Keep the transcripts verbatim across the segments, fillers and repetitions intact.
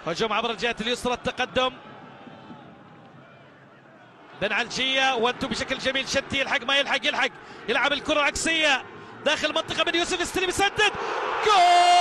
هجوم عبر الجهة اليسرى، التقدم بن علجية وانتو بشكل جميل. شتي يلحق ما يلحق، يلحق يلعب الكرة العكسية داخل منطقة بن يوسف، يستلم يسدد، جول!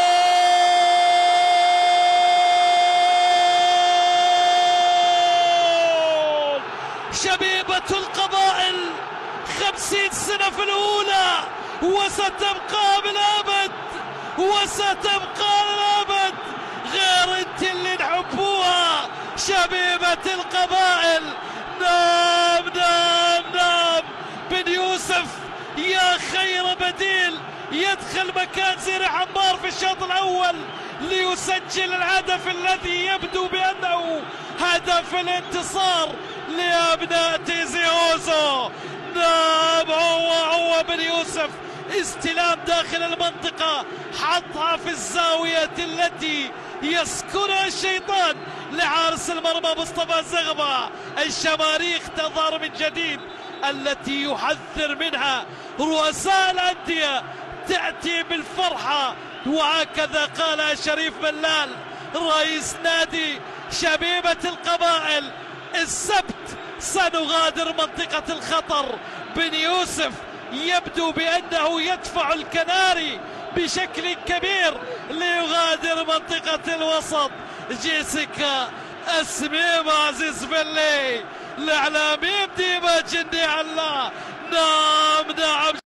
شبيبة القبائل خمسين سنة في الأولى وستبقى بالأبد وستبقى للأبد، غير انت اللي نحبوها شبيبة القبائل. نعم نعم نعم، بن يوسف يا خير بديل يدخل مكان زير عمار في الشوط الأول ليسجل الهدف الذي يبدو بأنه هدف الانتصار لأبناء تيزي أوزو. نعم، هو هو بن يوسف، استلام داخل المنطقة، حطها في الزاوية التي يسكنها الشيطان لحارس المرمى مصطفى زغبة. الشماريخ تظهر من جديد التي يحذر منها رؤساء الأندية، تأتي بالفرحة، وهكذا قال شريف ملال رئيس نادي شبيبة القبائل: السبت سنغادر منطقة الخطر. بن يوسف يبدو بأنه يدفع الكناري بشكل كبير ليغادر منطقة الوسط. جيسيكا اسميم عزيز بلي، الإعلاميين ديما جندي الله. نعم نعم.